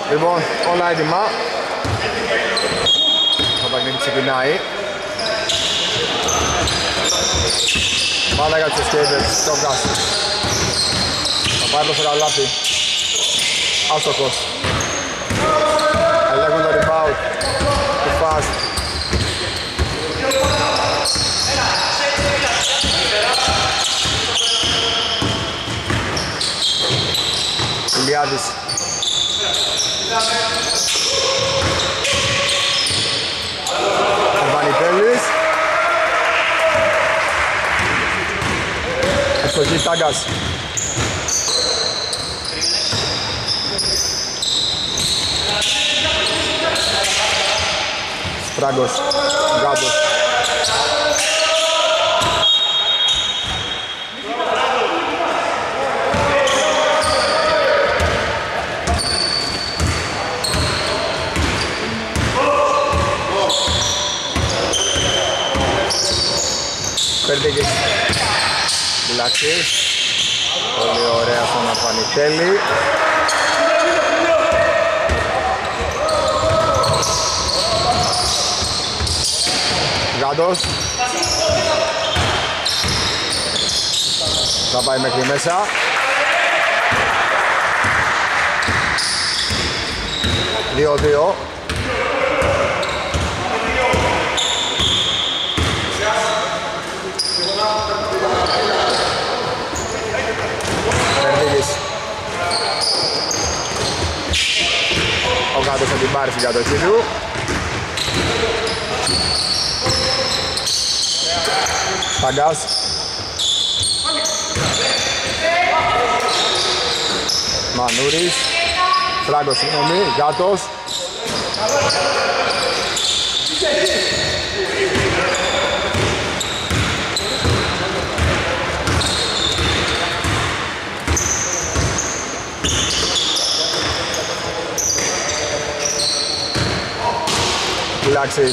Λοιπόν, όλα έτοιμα. Το παιχνίδι ξεκινάει. Μπάλα για τους skaters, Τόκας. Θα πάει προς το καλάθι. Άστοχος. Ελέγχουν το rebound. Του fast. Ηλιάδης. Βανιτέλης. Ευστοχή Τάγκας. Φράγκος. Γκάτος. Περδίκης. Μπουλαξής. Πολύ ωραία στον Αρβανιτέλη. Γάντος. Θα πάει μέχρι μέσα. Δύο-δύο. Ο Γάντος θα την πάρει στην κατοχή του. Ταγκάς. Μανούρης. Φράγκος, συγγνώμη. Γάτος. Φυλάξεις.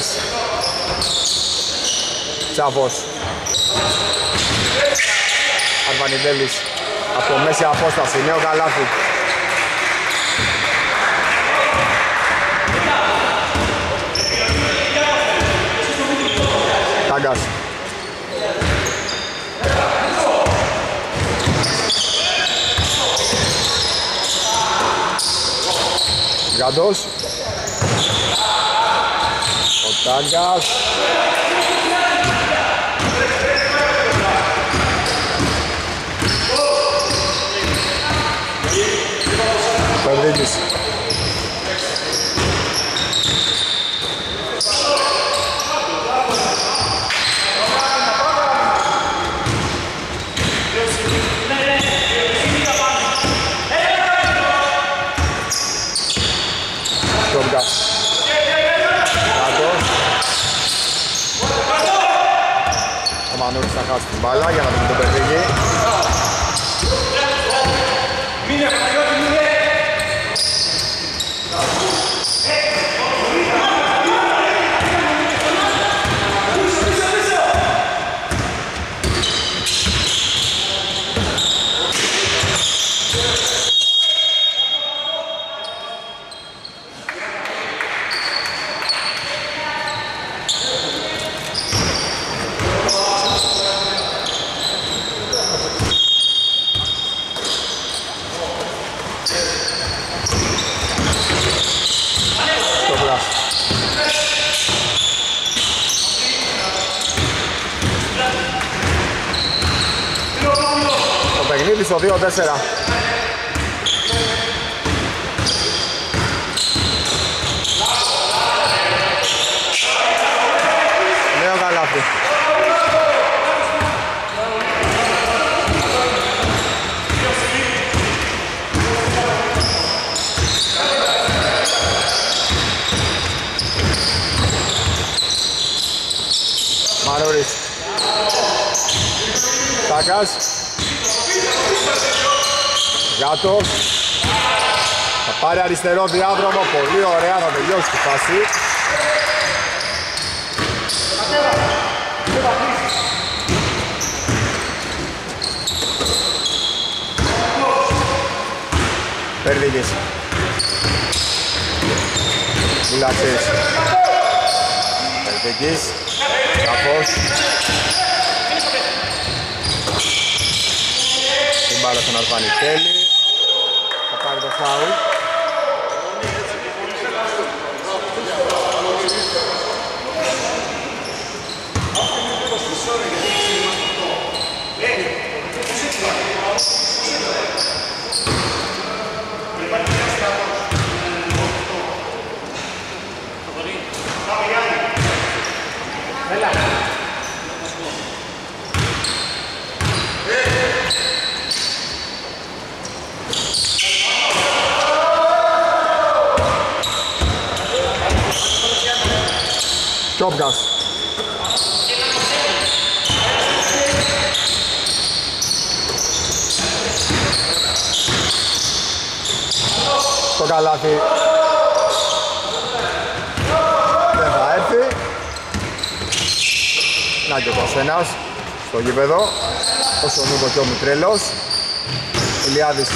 Τσάφος. Αρβανιδέλης. Από μέση απόσταση. Νέο καλάθι. Τάγκας. Γάντος. Ο Τάγκας. Πεδρίκης. Τόγκας. Ο Μανούρης θα χάσει την μπάλα για να δούμε τον Πεδρίκη. Στο 2-4. Νέο καλάθι. Μανούρης. Τάκας. Γάτος. Θα πάρει αριστερό διάδρομο, πολύ ωραία, θα τελειώσει τη φάση. Περδίκης. Βουλατσής. Περδίκης. Καφός. Την μπάλα στον Αρβανιτέλη. Θα πάρει το φάουλ. Τσόπκας. Το καλάθι δεν θα έρθει. Να και ο Κοσένας στο γήπεδο. Όσο Νίκο και ο Μητρέλος. Ηλιάδης.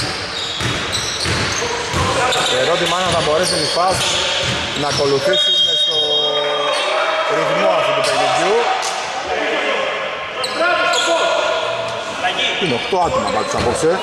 Το ερώτημα είναι αν θα μπορέσει η ΦΑΣ να ακολουθήσουν στο ρυθμό αυτού του παιχνιδιού. Είναι 8 άτομα πάντως απόψε.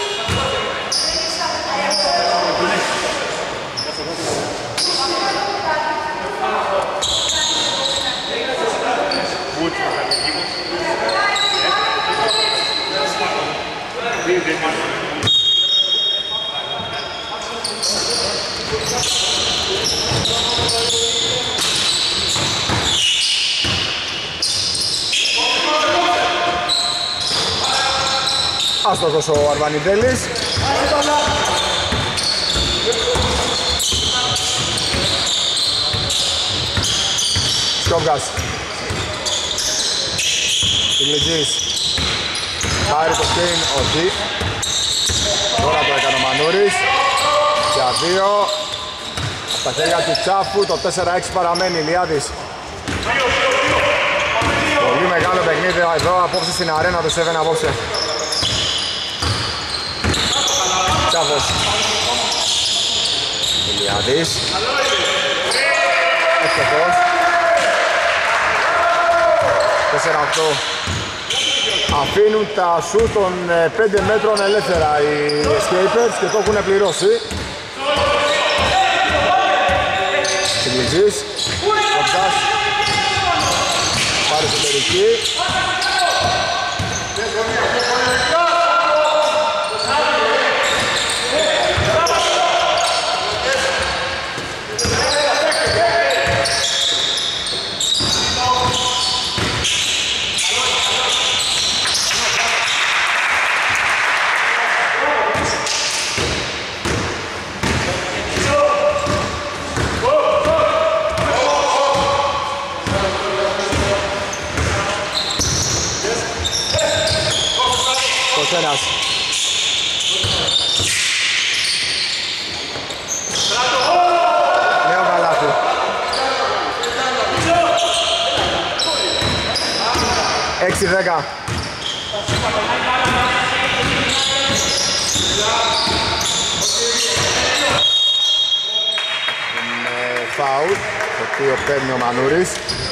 Άστοχος ο Αρβανιτέλης. Σκόγκας. Τιγλιτζής. Πάρει το σκιν, όχι. Τώρα το έκανε ο Μανούρης. Για 2. Στα χέρια του Τσάφου, το 4-6 παραμένει. Ηλιάδης. Πολύ μεγάλο παιχνίδι εδώ απόψε στην αρένα του 7 απόψε. Τσάφος. Ηλιάδης. Ευτυχώς. 4-8. Αφήνουν τα σου των 5 μέτρων ελεύθερα οι escapers και το έχουν πληρώσει. Συγκλητζής. Κομπτάς. Πάρει εσωτερική. Ένας. Νέο καλάθι. Έξι 10. Είναι φάουλ, το οποίο παίρνει ο Μανούρης.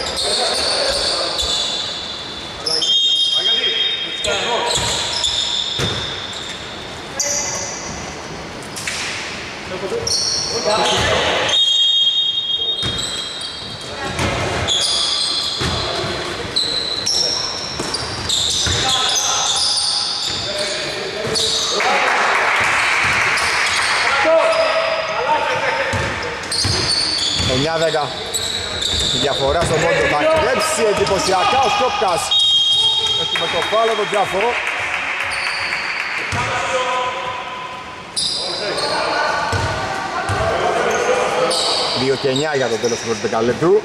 Η διαφορά στο πόντο θα κλέψει εντυπωσιακά ο Σκόπκας. Έχουμε το φάουλο τον Τζάφο. 2 και 9 για το τέλος του πρώτου δεκαλέπτου.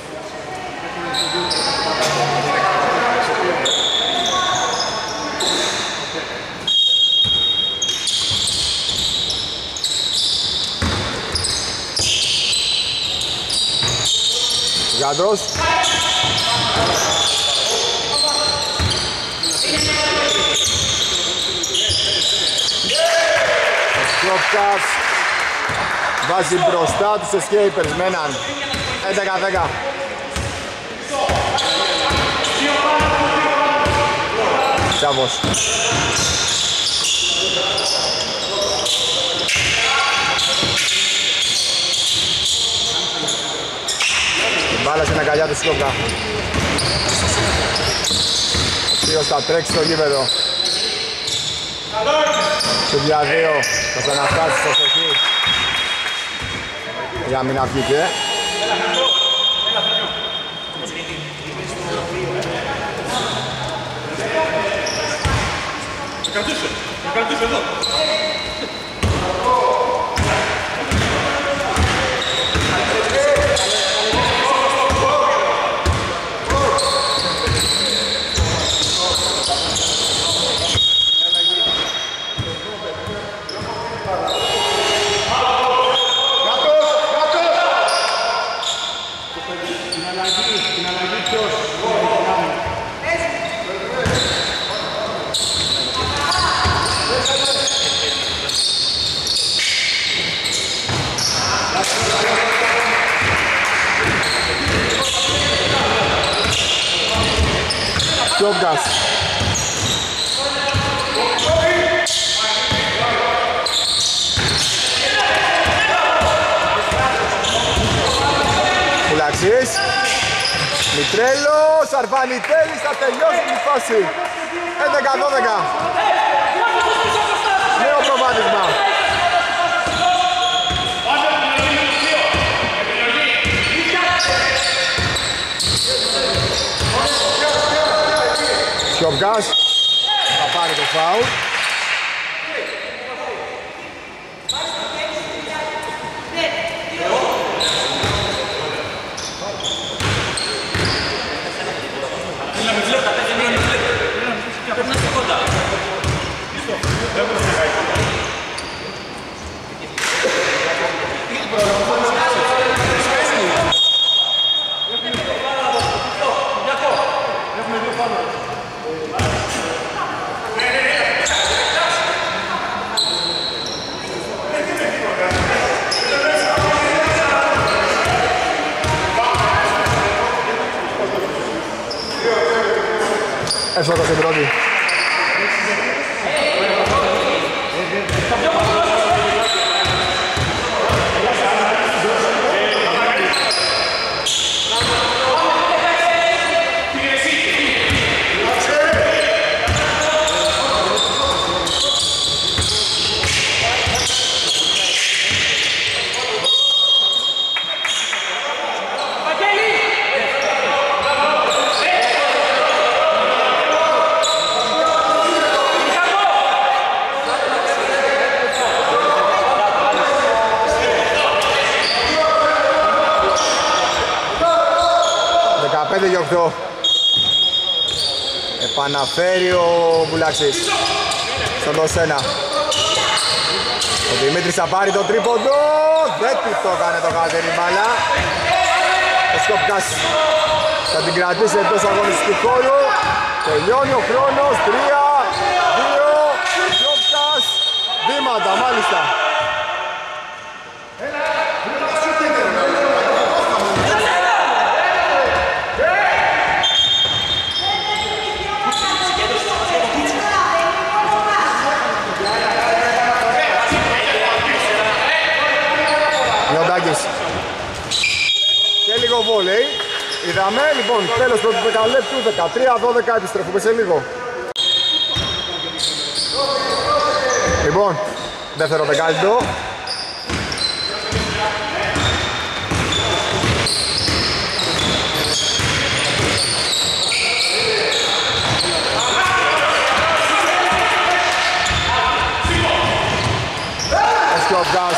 Γάντρος. Ο Σκόπκας βάζει μπροστά τους escapers με έναν 11-10. Τσάβος. Την μπάλα στην αγκαλιά του Σκόπκα. Ο οποίος θα τρέξει στο γήπεδο. Στο 2-2 θα ξαναφτάσει στο στοχή. Για μην αυγείτε. Κρατούσε εδώ. Κιόβκας. Πουλαξής. Μητρέλος, Αρβανιτέλης θα τελειώσει τη φάση. 11-12. Νέο προβάδισμα. Κιόβκας θα πάρει το φάουλ. Εύστοχος στην πρώτη. Επαναφέρει ο Μπουλάξης στον Δοσένα. Ο Δημήτρης θα πάρει το τρίποντο. Δεν του το έκανε το καλοκαίρι μπάλα. Ο Σκόπκας θα την κρατήσει εντός αγωνιστικού χώρου. Τελειώνει ο χρόνος. 3-2. Σκόπκας. Βήματα μάλιστα. Και λίγο βόλεϊ. Είδαμε λοιπόν τέλος του δεκαλέπτου. 13-12, επιστρέφουμε σε λίγο. Λοιπόν, δεύτερο δεκάλεπτο. Ο Σκιόβκας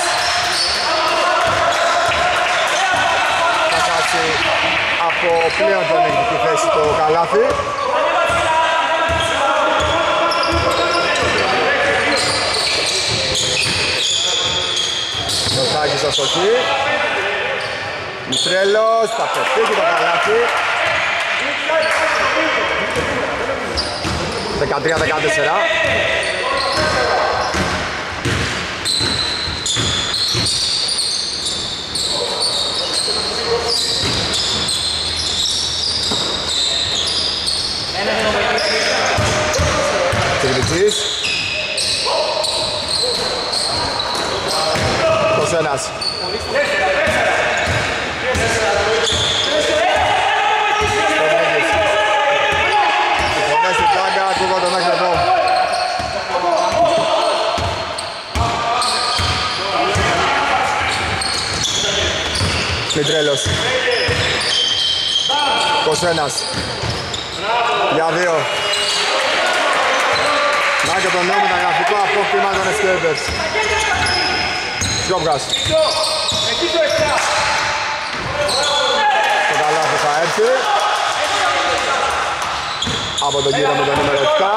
θα χάσει από πλέον τον ελληνική θέση το καλάθι. Νοσάκης στο στοχή. Μητρέλος θα πετύχει το καλάθι. 13-14. Κεβιτζής. Κοσένας. Οι φωνές του Τάγκα ακούγονται μέχρι εδώ. Μητρέλος. Κοσένας. Για 2. Να και τον νέο μεταγραφικό απόκτημα των Escapers. Σιόβγας. Το καλάθι θα έρθει. Από τον κύριο με το νούμερο 7.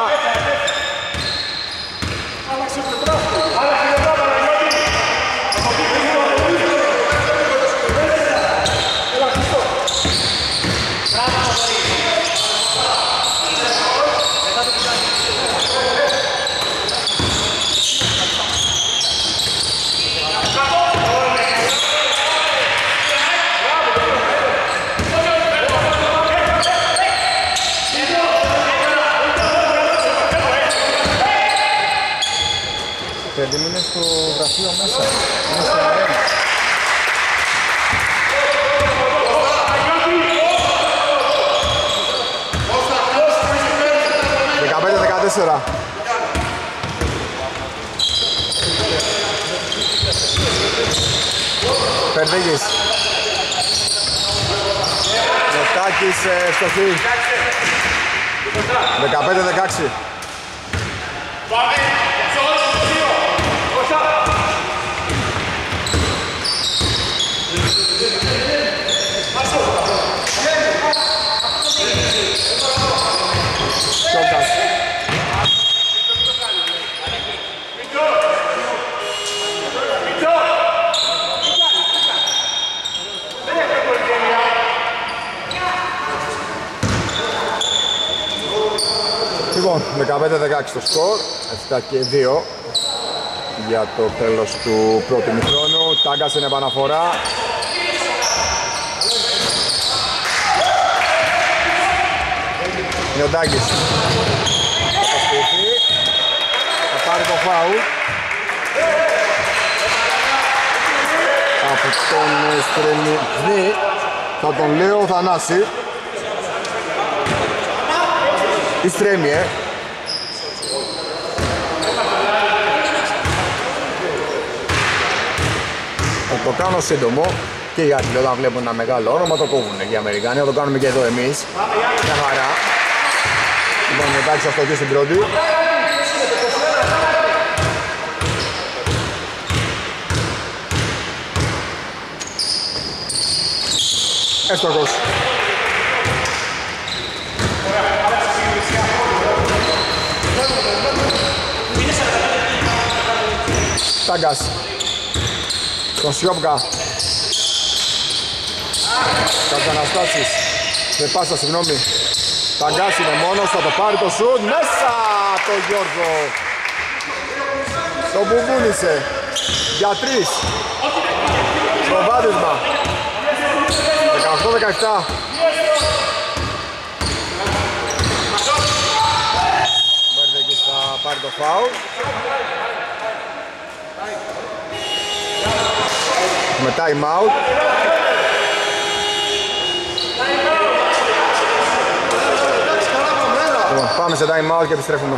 Παιδί μου είναι στο γραφείο μέσα. Είναι στο αρένα. 15-14. Περδίγης. Νοτάκης ευστοχή. 15-16. Σιόγκας. Λοιπόν, 15-16 το σκορ, 7 και 2 για το τέλος του πρώτου ημιχρόνου. Τάγκας είναι επαναφορά. Νιοντάκης θα σπιθεί, θα πάρει το φάουλ από τον Στρεμιζνή, θα τον λέω Θανάση ή Στρέμιε. Θα το κάνω σύντομο και οι Άγγλοι όταν βλέπουν ένα μεγάλο όνομα το κόβουνε και οι Αμερικάνοι, θα το κάνουμε και εδώ εμείς. Μια χαρά. Λοιπόν, εντάξει αυτό και στην πρώτη. Έστοχος. Τάγκας. Τον Σιόμπκα. Καταναστάσεις. Με πάσα, συγγνώμη. Τάγκας είναι μόνος, θα το πάρει το σουτ. Μέσα το Γιώργο. Το μπουμπούλησε. Για 3. Προβάδισμα. 18-17. Μπέρδεκης θα πάρει το φάουλ. Με time out. Πάμε σε time out και επιστρέφουμε.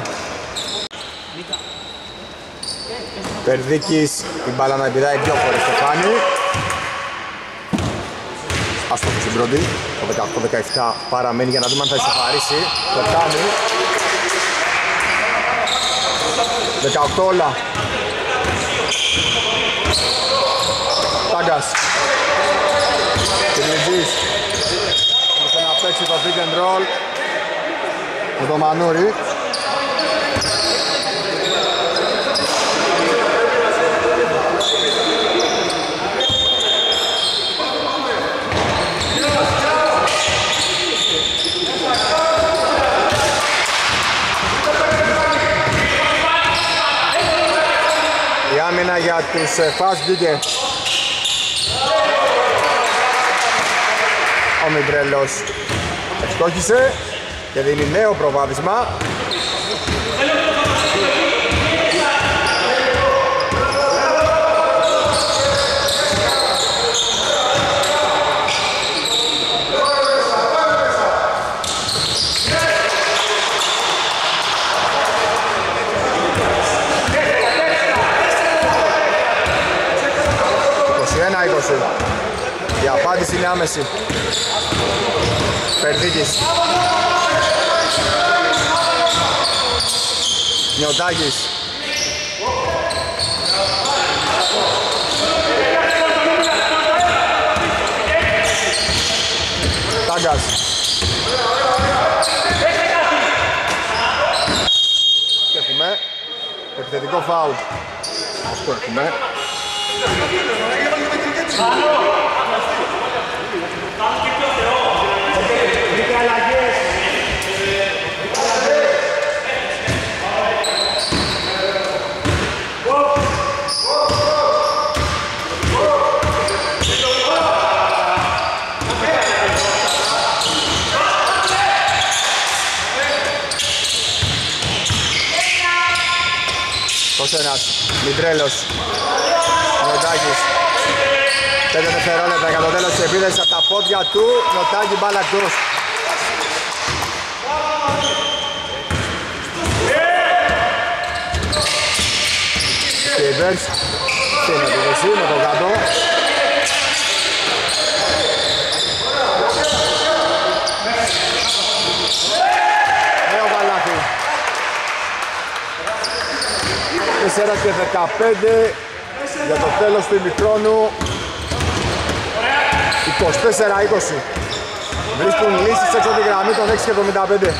Περδίκης, την μπάλα να επιδάει 2 φορές το κάνει. Άστοχο στην πρώτη. Το 18-17 παραμένει για να δούμε αν θα ισοφαρίσει. Το κάνει. 18 όλα. Τάγκας. Κυρλιτζής. Ώστε να παίξει το pick and roll με το Μανούρι. Η άμυνα για τους Fast βγήκε. Ο Μιντρέλος ευστόχησε και δίνει νέο προβάδισμα. 19-20. Η απάντηση είναι άμεση. Περδίκης. Νιωτάκης. Τάγκας. Και έχουμε επιθετικό φάουλ. Αυτό έχουμε. Ένας Μητρέλος, Νιωτάκης, 5 δευτερόλεπτα για το τέλος της επίθεσης από τα πόδια του, Νιωτάκη μπάλα εκτός. Κέιμπερς, στην επίθεση με το κάτω. Νέο καλάθι. 4 και 15 για το τέλος του ημιχρόνου. 24-20. Βρίσκουν λύσεις έξω από τη γραμμή των 6 και 75.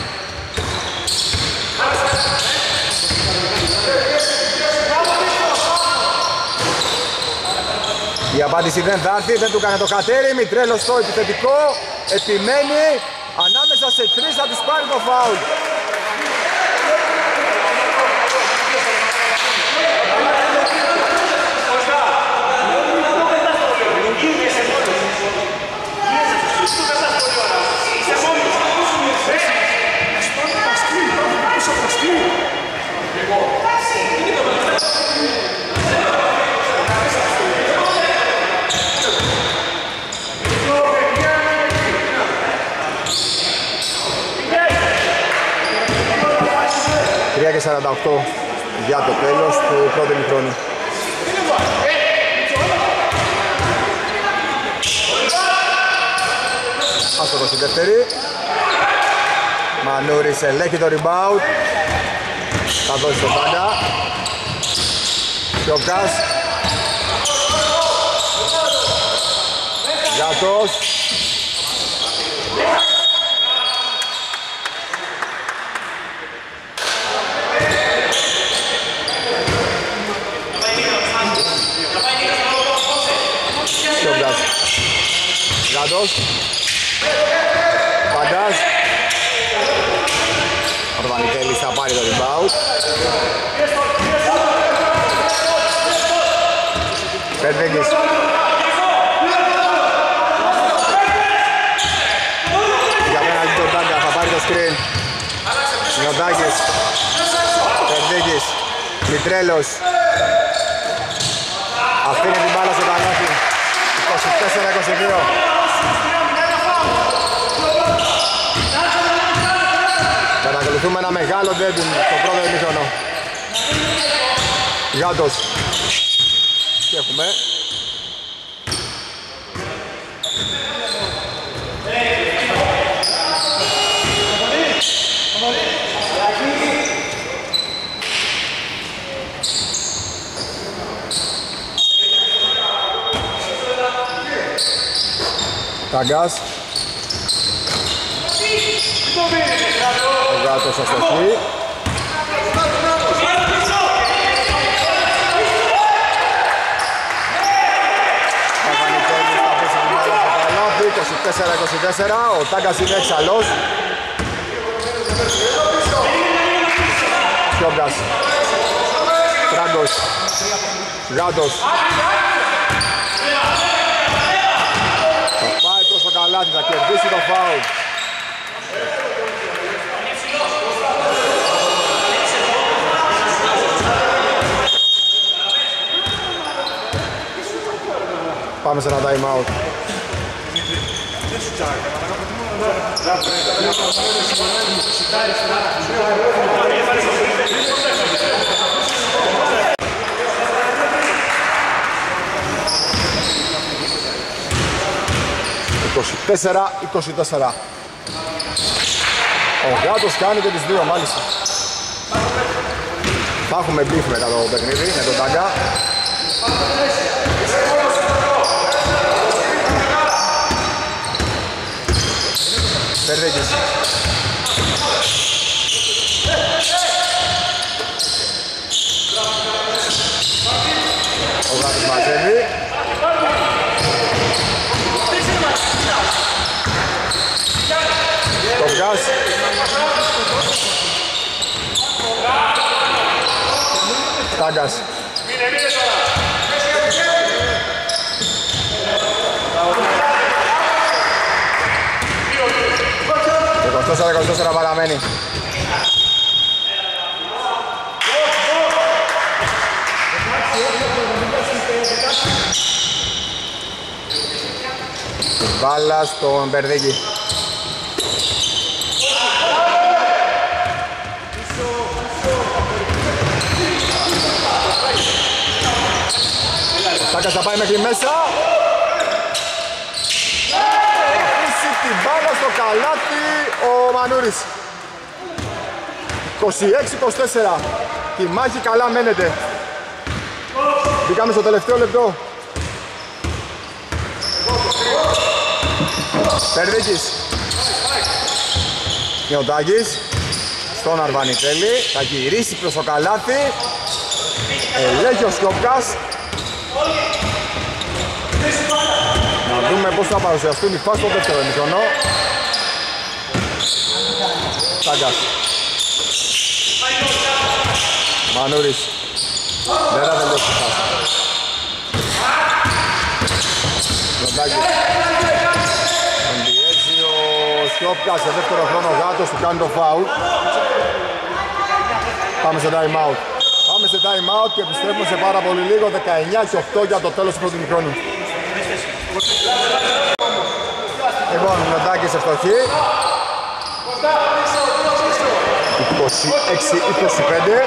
Η απάντηση δεν θα έρθει, δεν του κάνει το κατέρι. Μητρέλος στο επιθετικό, επιμένει, ανάμεσα σε 3 θα τους πάρει το φάουλ. Και 48 για το τέλος του πρώτου ημιχρόνου. Άστοχος στη δεύτερη. Μανούρης ελέγχει το rebound. Θα δώσει το πάντα. Σιωκάς. Γάτος. Σιωκάς. Γάτος. Παντάς. Ο Βανιτέλης θα πάρει το rebound. Περδέγγις. Για μένα δει τον Τάγκα, θα πάρει το screen. Νιωτάκης. Περδέγγις. Μητρέλος. Αφήνει την μπάλα στο καλάθι. 24-22. Παρακολουθούμε ένα μεγάλο ντέρμπι στο πρώτο ημίχρονο. Γάτος. Και έχουμε Ταγκάς. Ο Γάτος αστοχή. Παπανιτέλης θα πέσει την μπάλα στο καλάθι. 24-24. Ο Τάγκας είναι έξαλλος. Σιόγκας. Τράγκος. Γάτος. Θα πάει προς το καλάθι, θα κερδίσει το φάουλ. Πάμε σε ένα time out. 4-24. Ο Γάτος κάνει και τις δύο μάλιστα. Θα έχουμε μπιφ μετά το παιχνίδι με τον Τάγκα. Περδέκης. Ο Γάτος μαζεύει. Το βγάζει. Τάγκας. 24-24 παραμένει. Μπάλα στον Μπερδίκη. Ο Τάκας θα πάει μέχρι μέσα. Αφήσει την μπάλα στο καλάθι ο Μανούρης. 26-24. Η μάχη καλά μένεται. Μπήκαμε στο τελευταίο λεπτό. Περδίκης. Και ο Τάκης στον Αρβανιτέλη. Θα γυρίσει προς το καλάθι. Ελέγχει ο Σκιόπκας. Να δούμε πώς θα παρουσιαστούν οι φάσεις στο δεύτερο ημιχρονό. Τάγκας. Μανούρης. Δεν θα τελειώσει τη φάση. Λοντάκης. Τον πιέζει ο Σκιόπκας σε δεύτερο χρόνο. Γάτος του κάνει το φάουλ. Πάμε σε time out. Πάμε σε time out και επιστρέφουμε σε πάρα πολύ λίγο. 19-8 για το τέλος του πρώτου ημιχρόνου. Λοιπόν, ο Λοντάκης ευστοχή. 26-25.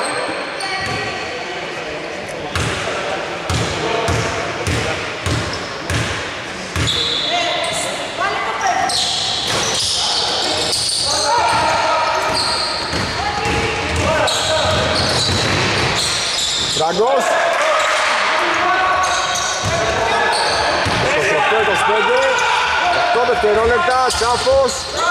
Ραγκός. 28-25. 8 δευτερόλεπτα. Τσάφος.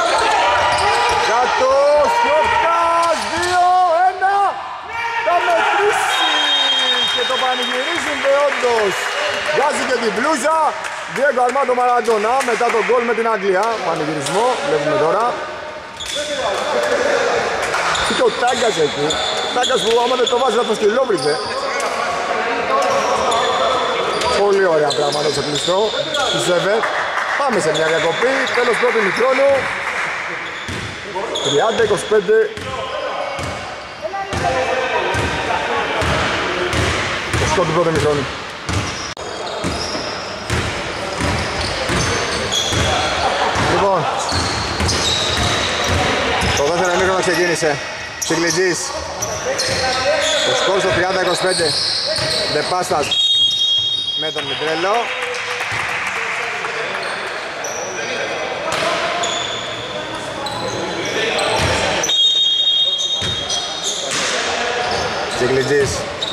Κάτος. Σκιόπκας. 2-1. Θα μετρήσει. Και το πανηγυρίζουν όντως. Βγάζει και την μπλούζα. Διέγκο Αρμάντο Μαραντζονά μετά τον γκολ με την Αγγλία. Πανηγυρισμό. Βλέπουμε τώρα. Και ο Τάγκας εκεί. Τάγκας που άμα δεν το βάζει θα το σκυλόβριζε. Πολύ ωραία πράγματα στο κλειστό. Ζεβέ. Πάμε σε μια διακοπή. Τέλος πρώτου ημιχρόνου. 30-25. Το σκορ του πρώτου ημιχρόνου. Λοιπόν, το δεύτερο ημίχρονο ξεκίνησε. Τσιγκλιτζής. Το σκορ στο 30-25. Ντεπάστας με τον Μητρέλο. Τσιγκλιτζής.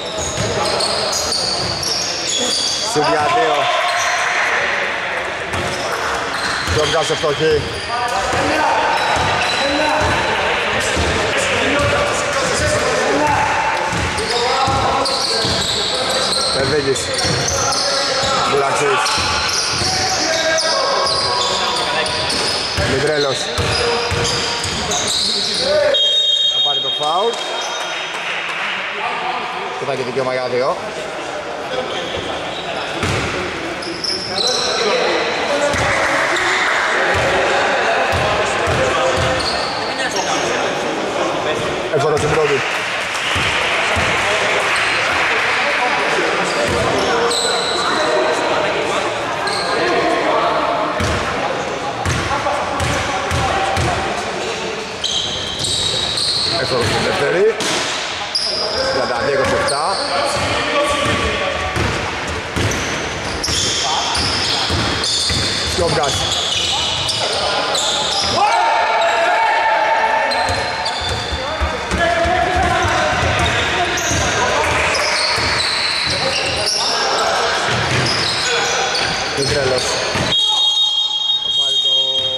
Σουτ για 2. Το βγάζει φτωχή. Περδίκης. Μπουλαξής. Μητρέλος. Θα πάρει το φάουλ. Και θα έχει δικαίωμα για 2. Εύκολο στην πρώτη. Εύκολο στην δεύτερη. 32-27. Σκιόπκας. Μητρέλος. Θα πάρει το...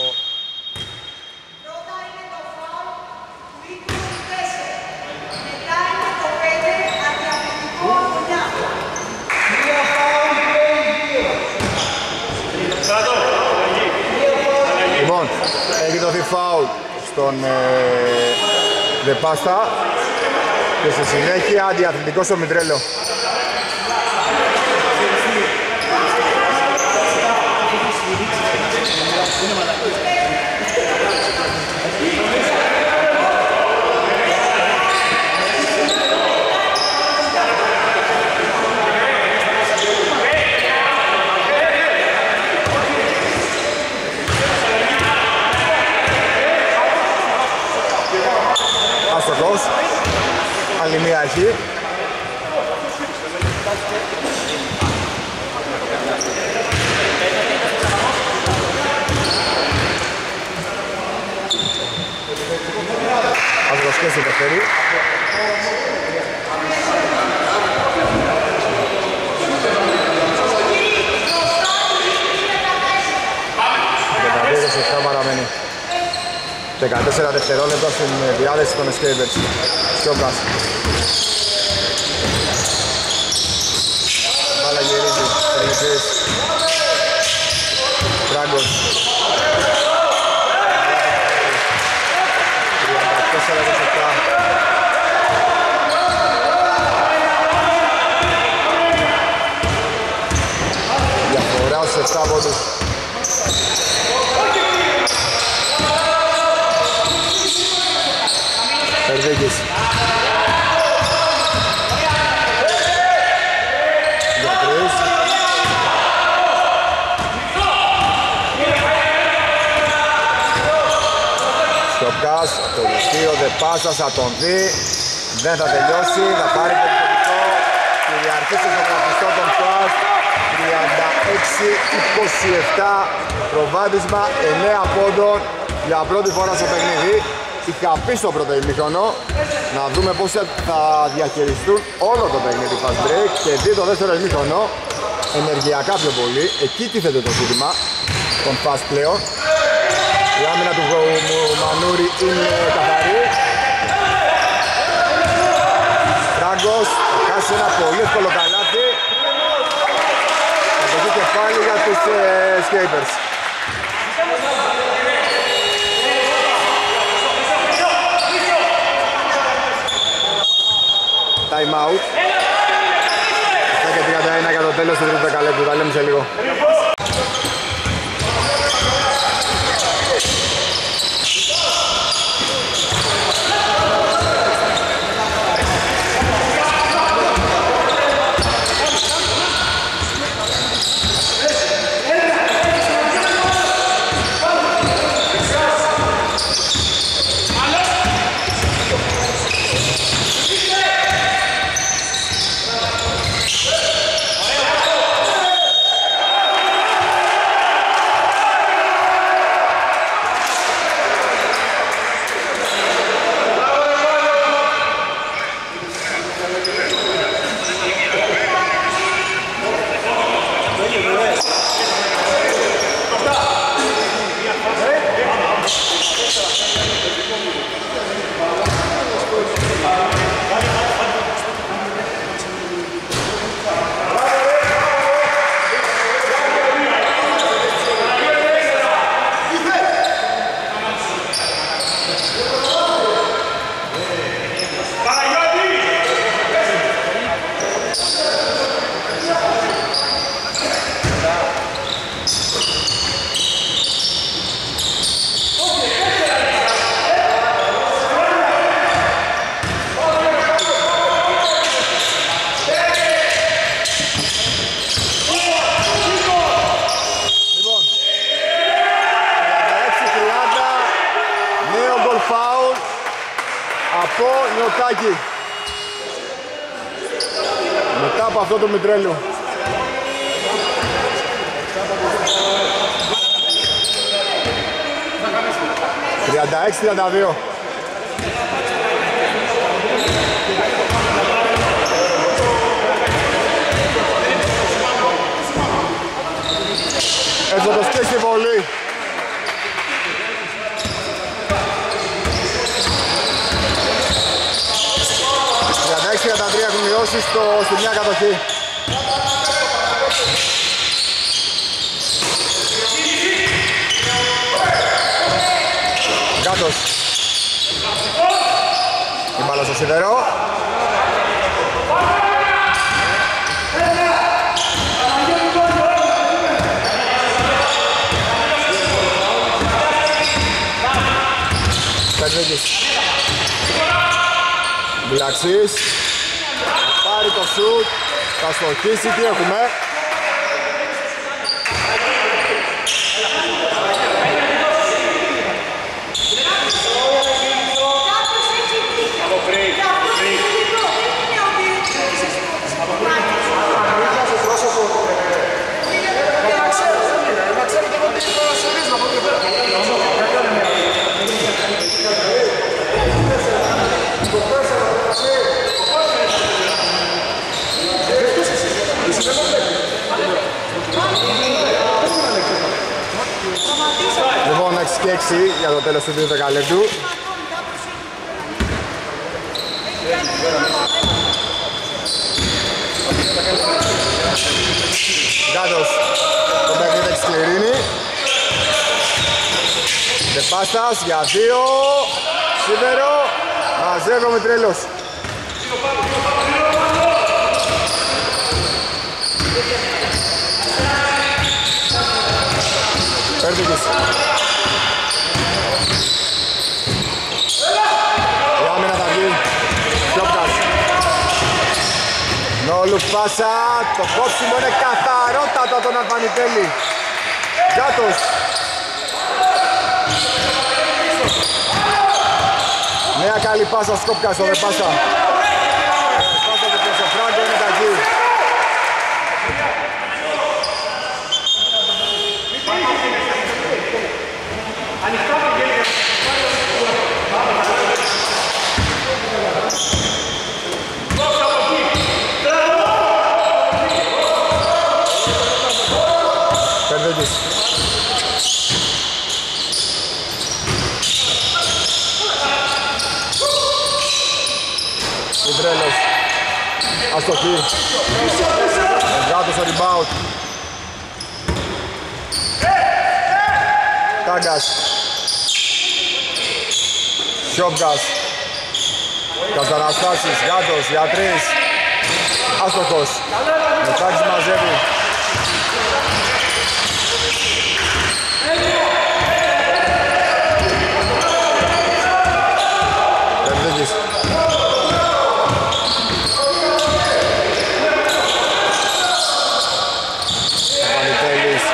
Λοιπόν, έχει δοθεί φάουλ στον Δεπάστα και στη συνέχεια αντιαθλητικός ο Μητρέλο. Άστοχος, άλλη μία έχει. Άστοχος και στο δεύτερη. Παραμένει 14 δευτερόλεπτα στην διάθεση των Escapers. Σιόκας. Μπάλα γυρίζει, Τελικής. Φράγκος. 34-17. Διαφορά στους 7 πόντους. Περδίκης. Για τρεις. Στοκάς, το δυστείο Δεπάστα θα τον δει. Δεν θα τελειώσει, θα πάρει το επιθετικό. Κυριαρχήσει στο τραγιστό των Φαστ. 36-27. Προβάδισμα 9 πόντων για πρώτη φορά στο παιχνίδι. Είχα πει στο πρώτο ημίχρονο να δούμε πώς θα διαχειριστούν όλο το παιχνίδι fast break και δει το δεύτερο ημίχρονο ενεργειακά πιο πολύ. Εκεί τίθεται το ζήτημα των fast πλέον. Η άμυνα του Μανούρη είναι καθαρή. Φράγκος θα χάσει ένα πολύ εύκολο καλάθι. Θα το και πάλι για τους Escapers. Time out. 7:31 για το τέλος του τρίτου δεκαλέπτου. Τα λέμε σε λίγο. Μετά από αυτό το Μητρέλου. 36-32. στη μια κατοχή. Γκάτος. Η μπάλα στο σίδερο. Πετρίκης. Μπουλαξής. Πάρει το σουτ. Θα στοχίσει. Τι έχουμε? Λοιπόν, 6 και 6 για το τέλος του 2 δεκαλέπτου. Γκάτος, το παιχνίδι έχει σκληρίνει. Δεπάστας για 2. Σίδερο, μαζεύω με τρέλος. Πέρτικης. Η άμυνα θα βγει. Σιόπκας. Νόλου πάσα. Το κόψιμο είναι καθαρότατο τον Αρπανιτέλη. Γκάτος. Νέα καλή πάσα Σκόπκας στο Δεπάστα. Πάσα του προς ο Φράγκο είναι τα εκεί. Περδέτης. Ιντρέλος. Αστοχή. Ευγάτος στο rebound. Τάγκας. Σιόπκας. Κασταναστάσης. Γάτος για 3. Άστοχος. Μετάξι μαζεύει. Περδίκης. Βανιτέλης.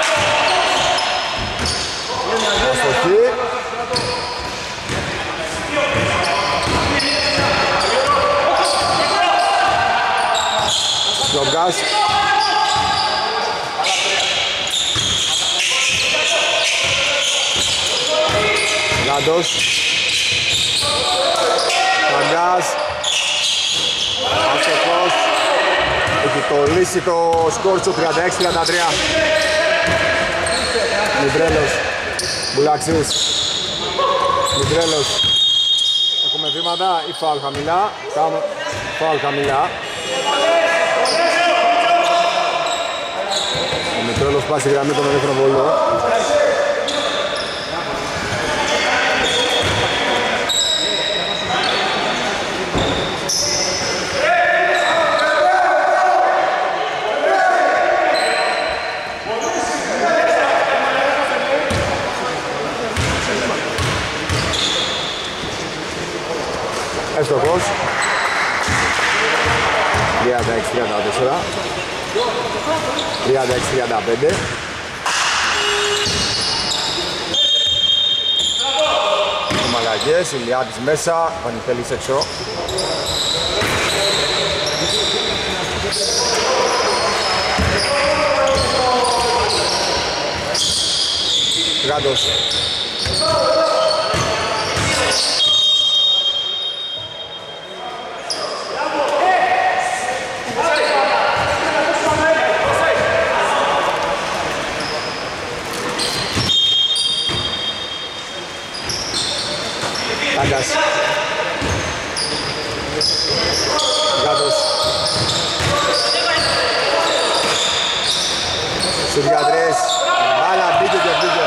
Αστοχή. Σιόπκας. Γάντος. Ταγκάς. Αστοχός. Έχει κολλήσει το σκορ στο 36-33. Μιντρέλος. Μπουλαξής. Μιντρέλος. Έχουμε βήματα ή φάουλ χαμηλά. Φάουλ χαμηλά. Ο Μιντρέλος πάει στη γραμμή των ελεύθερων βολών. Εύστοχος. 36-34. 36-35. Μαλαγιές, Ηλιάδης μέσα, Πανιτέλης έξω. Γάντος. Τάγκας. Γάτος. Σουτ για τρεις. Μπάλα μπήκε και μπήκε.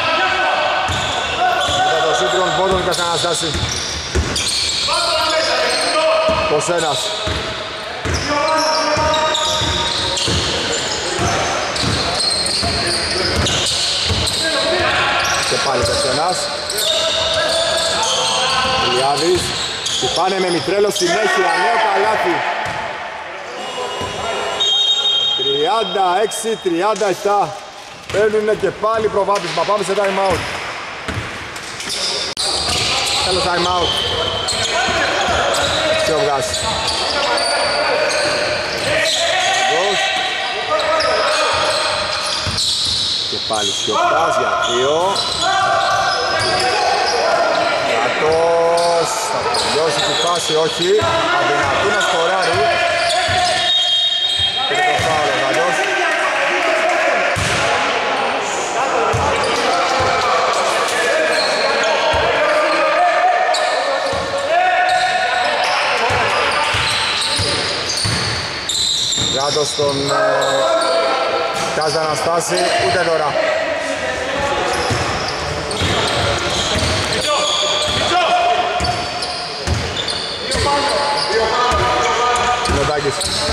Μετά το σουτ των πόντων και θα αναστάσει. Πως ένας. Και πάλι πως ένας. Ηλιάδης. Χτυπάνε με Μητρέλο συνέχεια. Νέο καλάθι. 36-37. Παίρνουνε και πάλι προβάδισμα. Πάμε σε time out. Τέλος time out. Σιωβγάς. Και πάλι Σιωβγάς για 2. Γάτος. Θα τελειώσει τη φάση, όχι. Αδυνατή να σκοράρει. Και το φάουλ ο Γάτος. Γάτος στον Κάζα Αναστάση, ούτε τώρα. Νοτάκης.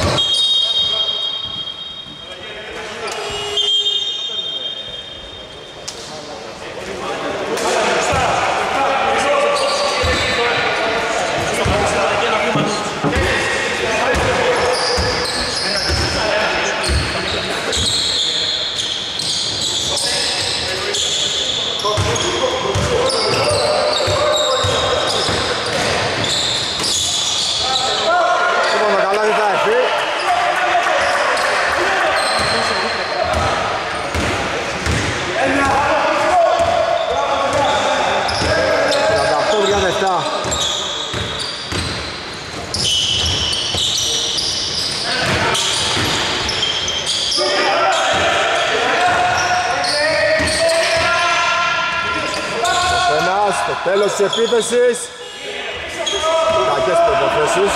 Τέλος της επίθεσης. Κακές προϋποθέσεις.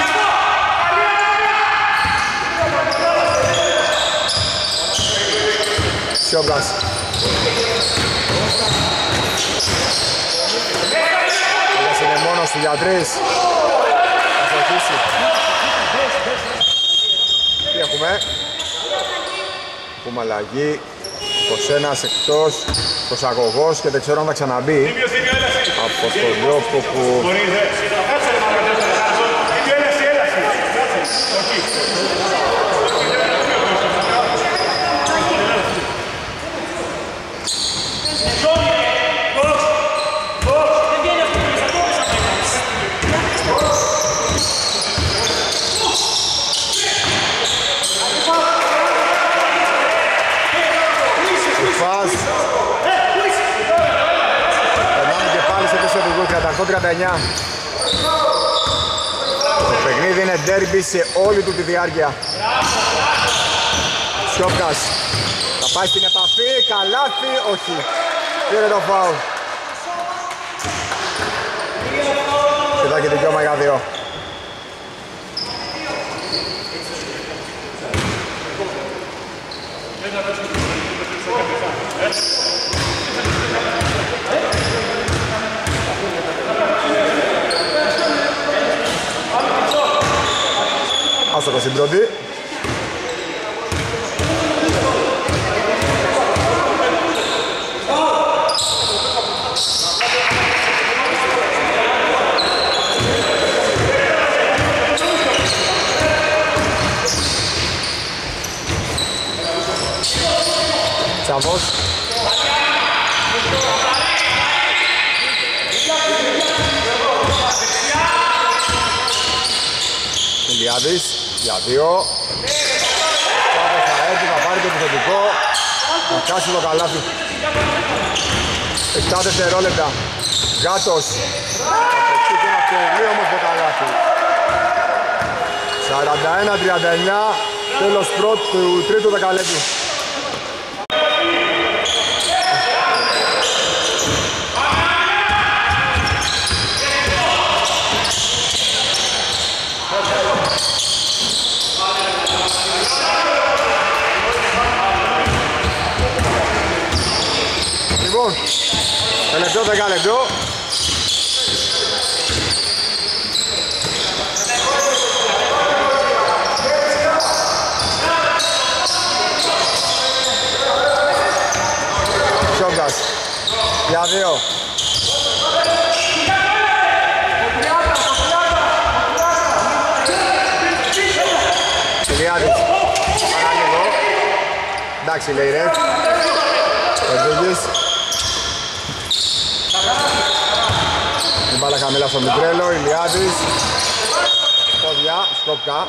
Σιόμπρας. Ένας είναι μόνος του για 3. Θα βοηθήσει. Τι έχουμε? Έχουμε αλλαγή. 21 εκτός. Προς αγωγός και δεν ξέρω αν θα ξαναμπεί. Από τον τρόπο που... Το παιχνίδι είναι ντέρμπι σε όλη του τη διάρκεια. Σιόβκας θα πάει στην επαφή, καλάθι, όχι. Πήρε το φάουλ. Και θα έχει δικαίωμα για 2. Άστοχο στην πρώτη. Τσαβός. Ηλιάδης για 2. Τσαβός θα έρθει, θα πάρει το επιθετικό. Θα κάσει το καλάθι. 7 δευτερόλεπτα. Γάτος. Θα παιχτεί και ένα πολύ όμορφο καλάθι. 41-39. Τέλος του τρίτου δεκαλέπτου. Λοιπόν, τελευταίο δεκάλεπτο. Σόγκας για 2. Ηλιάδης, παραλίγο. Εντάξει λέει ρε. Πεντούγης. Η μπάλα χαμηλά στο Μητρέλο, Ηλιάδης. Πόδια, σκόπκα.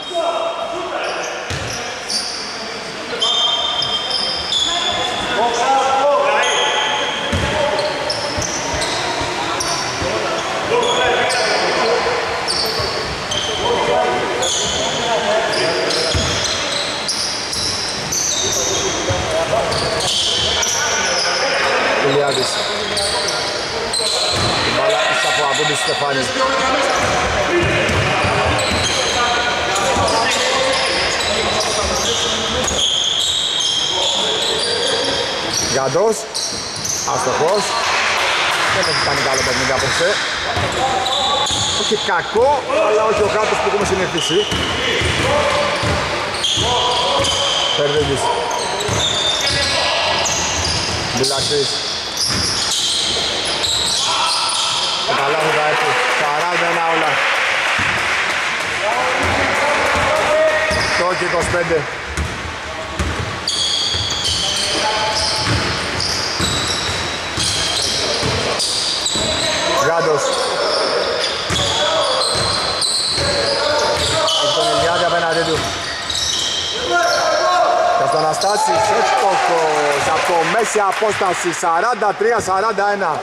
Ηλιάδης. Η μπάλα ίσα από Αγκούντι Στεφάνη. Γαντός. Αστοχός. Δεν έχει κάνει καλό παιχνίδι απόψε. Όχι κακό, αλλά όχι ο κάτος που έχουμε συνηθίσει. Περδίδης. Μπιλαξής. Και τα λάθη θα έρθει. 41 όλα. Το και 25. Γάντος. Έχει τον Ηλιάδη απέναντι του. Και στον Αναστάσης εύστοχος από μέση απόσταση 43-41.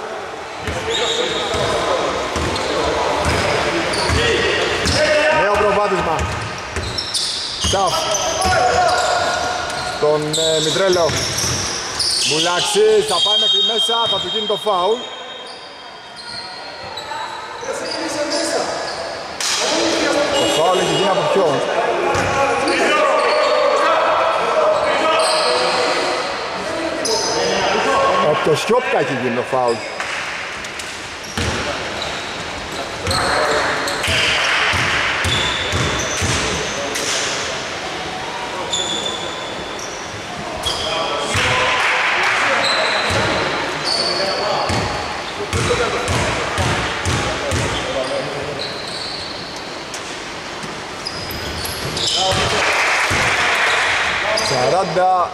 Νέο προβάδισμα. Τσαφ. Στον Μητρέλο. Μπουλαξής θα πάει μέχρι μέσα, θα του γίνει το φάουλ. Το φάουλ έχει γίνει από ποιον? Από το Σιόπκα έχει γίνει το φάουλ. Σαράντα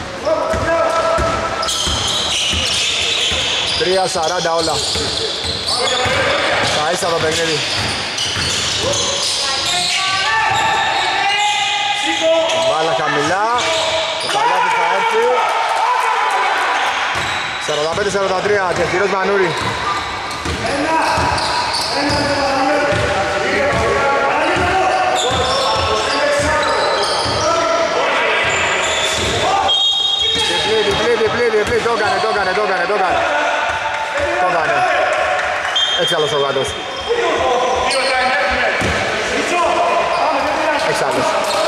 3-40 όλα. Θα ίσα το παιχνίδι. Μπάλα χαμηλά. Το καλάθι θα έρθει. 45-43. Τεχτηρός Μανούρη. Διπλή, το έκανε. Έτσι άλλος ο Γάντος. Έτσι άλλος.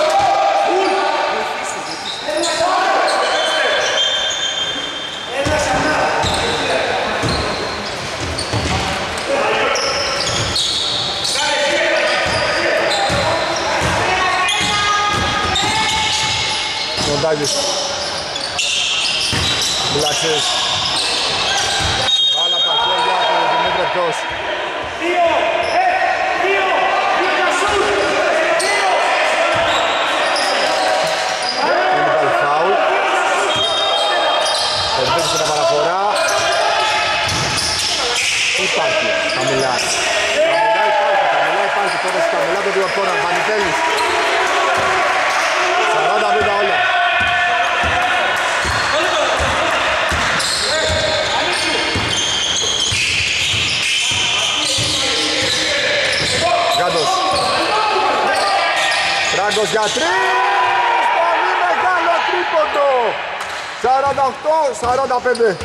Μοντάγης. Μπουλαξής. Μπάλα τα χέρια του Δημήτρη εκτός. Είναι πάλι φάουλ. Ελπίζει την παραφορά. Υπάρχει, χαμηλά. Χαμηλά υπάρχει, τώρα χαμηλά το διορθώνα. Βανιτέλης. 40-50 όλα. Φράγκος για 3, πολύ μεγάλο τρίποντο, 48-45.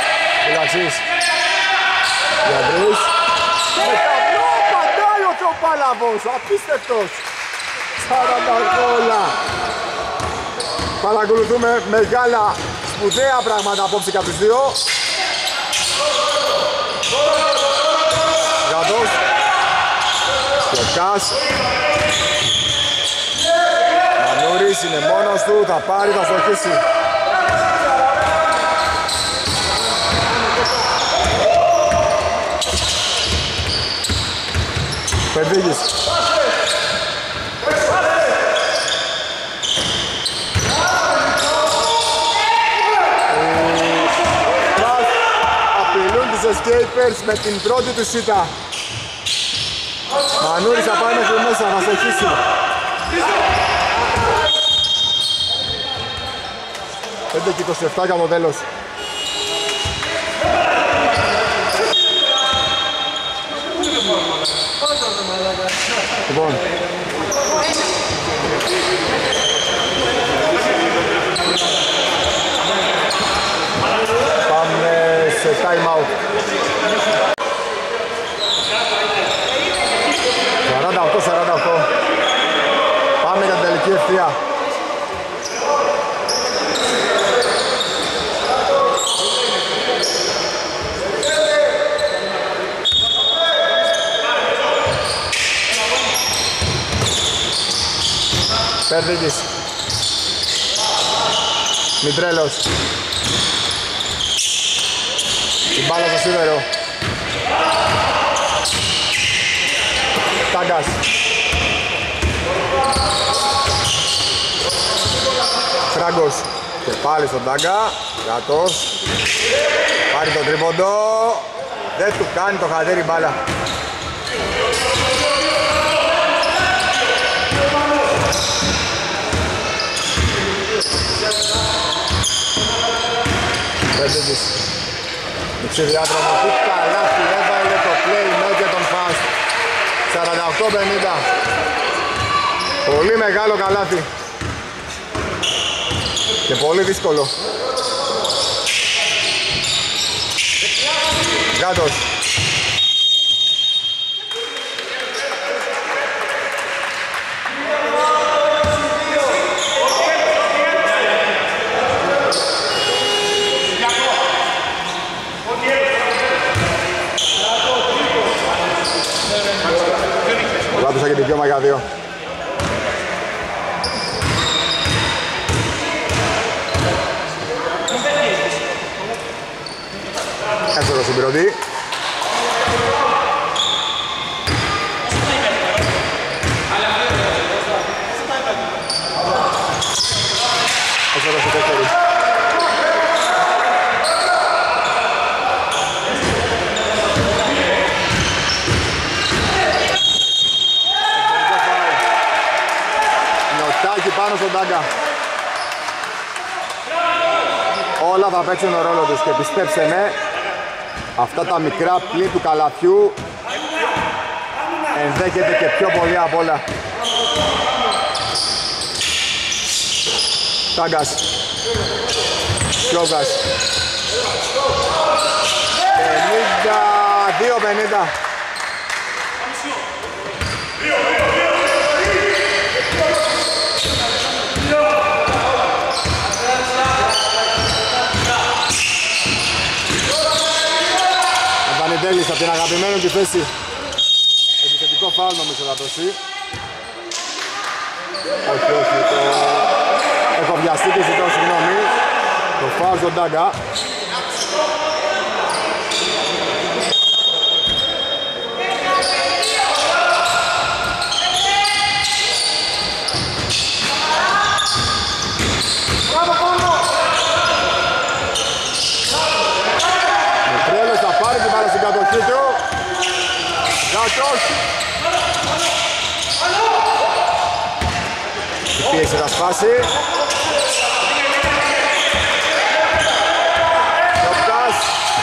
Μιλαξής, για 3, με ταμπλό, πατάει ο Θεοπά Μάλαβος, απίστευτος. 40 όλα. Παρακολουθούμε μεγάλα σπουδαία πράγματα απόψε και από τους δύο. Γάτος. Λοκάς. Μανούρης είναι μόνος του, θα πάρει, θα στοχίσει. Περδίγης. Απειλούν τους escapers με την πρώτη του σίτα. Μανούρης θα πάει μέχρι μέσα, θα στοχίσει. Πέντε και 27 για μοντέλος. Λοιπόν, πάμε σε time out. 48-48. Πάμε για την τελική ευθεία. Περδίγης. Μητρέλος. Την μπάλα στο σίδερο. Τάγκας. Φράγκος. Και πάλι στον Τάγκα. Γάτος. Πάρει το τρίποντο. Δεν του κάνει το χατέρι μπάλα. Πέντετης. Μηξή διάδρομο. Τι καλάθι έβαλε το playmaker των Fast. 48-50. Πολύ μεγάλο καλάθι. Και πολύ δύσκολο. Γάτος. Λάτωσα και δικαίωμα για δύο. Εύστοχος συμπληρωτή. Εύστοχος η δεύτερη. Πάνω στον Τάγκα. Όλα θα παίξουν τον ρόλο τους και πιστέψτε με, αυτά τα μικρά πλήν του καλαθιού ενδέχεται και πιο πολύ απ' όλα. Τάγκας. Σιόγκας. 52-50. Βανιτέλης από την αγαπημένη του θέση. Επιθετικό φάουλ νομίζω θα δώσει. Όχι, το... έχω βιαστεί και ζητώ συγγνώμη. Το φάουλ στον Τάγκα. Στην κατοχή του. Γάτος. Η πίεση θα σπάσει. Λοπτάς.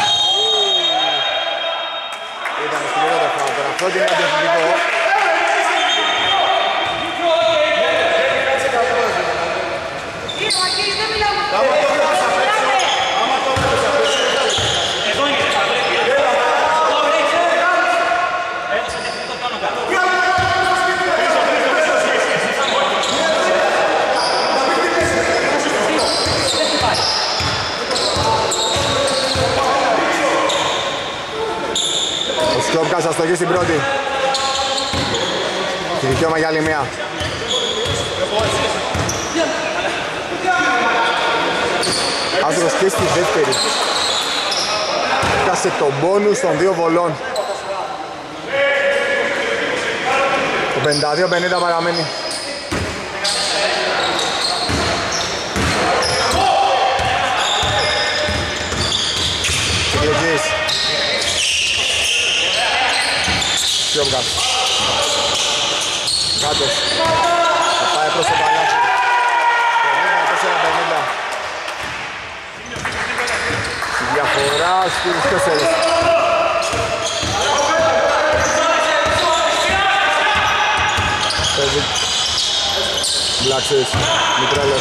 Ήταν σκληρό το φάουλ τώρα. Αυτό και είναι αντιαθλητικό. Εδώ είναι. Σκόπκας αστοχή στην πρώτη. Και δικαίωμα για άλλη μία. Άστοχος και στη δεύτερη. Φτάσε τον μπόνους των 2 βολών. Το 52-50 παραμένει. Συγκριτζής. Σκόπκας. Κάτος. Θα πάει προς το παλάτι. 54-50. Η διαφορά στους 4. Παίζει. Μπλαξής. Μητρέλος.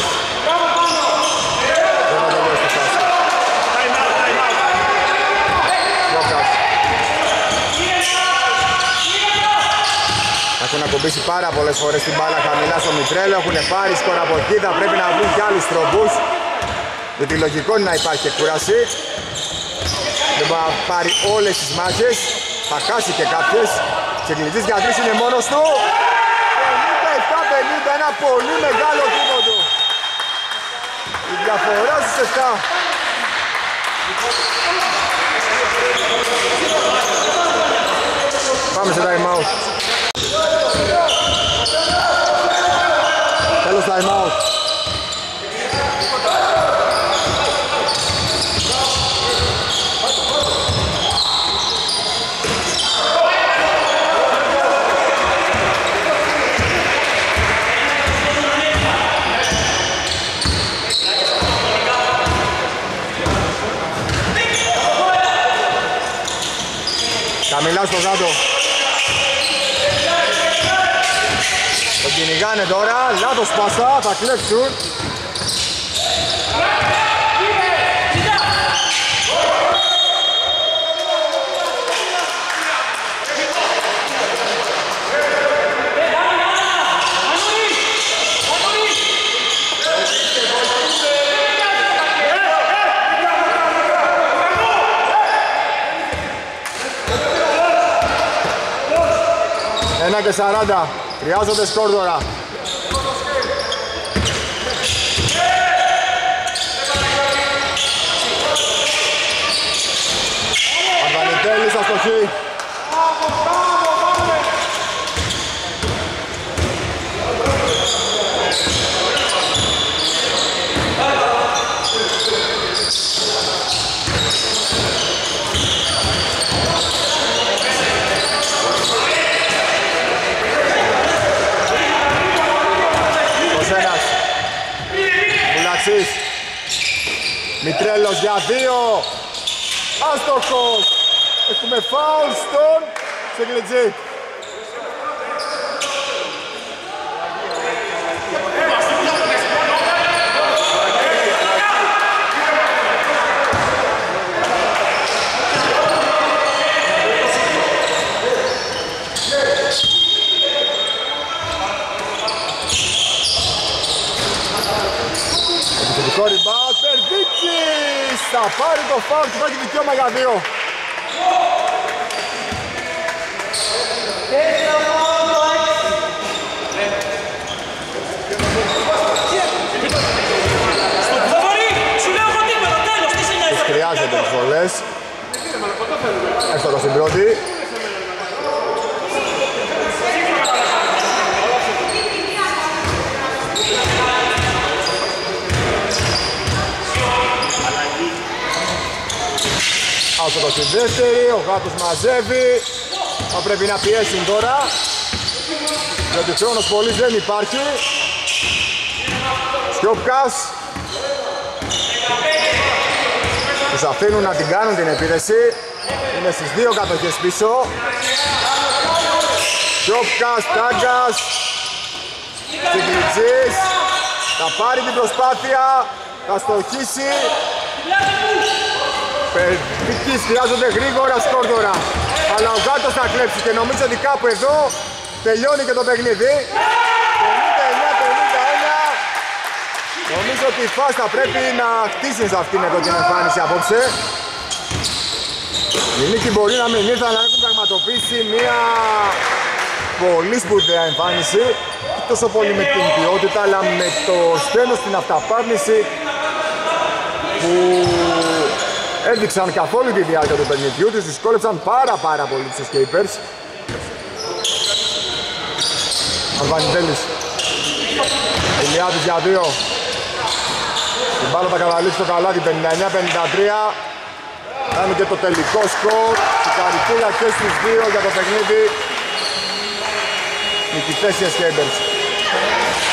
Δεν θα τελειώσει τη φάση. Σκόπκας. Έχουν ακουμπήσει πάρα πολλές φορές την μπάλα χαμηλά στο Μητρέλο, έχουν πάρει σκορ από εκεί, θα πρέπει να βρουν και άλλους τρόπους. Γιατί λογικό είναι να υπάρχει και κούραση. Δεν μπορεί να πάρει όλες τις μάχες, θα χάσει και κάποιες. Τσιγκλιτζής για 3 είναι μόνος του. 57-50, ένα πολύ μεγάλο τρίποντο. Η διαφορά στους 7. Πάμε σε time out. Τέλος time out. Καμιλά στο κάτω. Τον κυνηγάνε τώρα, λάθος πάσα, θα κλέψουν. Ένα και 40, χρειάζονται σκορ τώρα. Αρβανιτέλης αστοχή. Μητρέλος για 2. Άστοχος. Έχουμε φάουλ στον Τσιγκλιτζή. Επιθετικό rebound, Περδίκης! Θα πάρει το φάουλ και υπάρχει δικαίωμα για 2. Τους χρειάζεται τις βολές. Εύστοχος στην πρώτη. Άστοχος στη δεύτερη, ο Γάτος μαζεύει. Θα πρέπει να πιέσουν τώρα, γιατί χρόνος πολύς δεν υπάρχει. Σκιόπκας. Τους αφήνουν να την κάνουν την επίθεση. Είναι στις 2 κατοχές πίσω. Σκιόπκας, Τάγκας. Τσιγκλιτζής. Θα πάρει την προσπάθεια. Θα στοχίσει. Περδίκης, χρειάζονται γρήγορα σκορ τώρα. Αλλά ο Γάτος θα κλέψει και νομίζω ότι κάπου εδώ τελειώνει και το παιχνίδι. 59-51. Νομίζω ότι η φάση θα πρέπει να χτίσει σε αυτήν εδώ την εμφάνιση απόψε. Οι νίκοι μπορεί να μην ήρθαν, αλλά έχουν πραγματικά πραγματοποιήσει μια πολύ σπουδαία εμφάνιση, τόσο πολύ με την ποιότητα αλλά με το στένος στην αυταπάρνηση που έδειξαν καθ' όλη τη διάρκεια του παιχνιδιού, τους δυσκόλεψαν πάρα πολύ τους escapers. Αρβανιδέλης, Ηλιάδης για 2. Την μπάλα θα καταλήξει το καλάθι, 59-53. Κάνει και το τελικό σκορ. Συγχαρητήρια και στους δύο για το παιχνίδι. Νικητές οι escapers.